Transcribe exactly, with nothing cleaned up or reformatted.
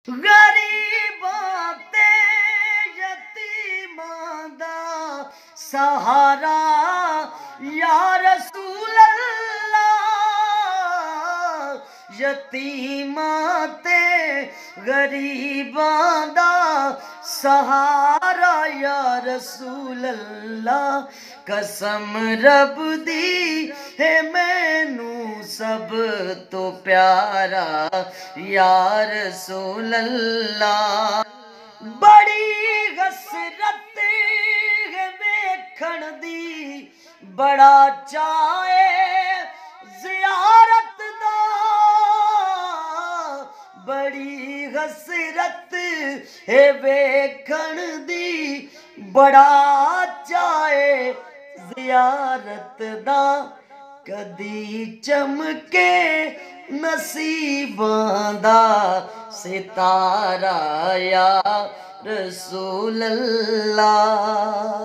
गरीबां ते यतीमां दा सहारा या रसूल अल्लाह। यतीमां ते गरीबां दा सहारा या रसूल अल्लाह। कसम रब दी है मैनू सब तो प्यारा या रसूल अल्लाह। बड़ी हसरत है वेखण दी बड़ा चाहे ज़ियारत दा। बड़ी हसरत है वेखण दी बड़ा चाहे ज़ियारत दा। कदी चमके नसीबां दा सितारा या रसूल अल्लाह।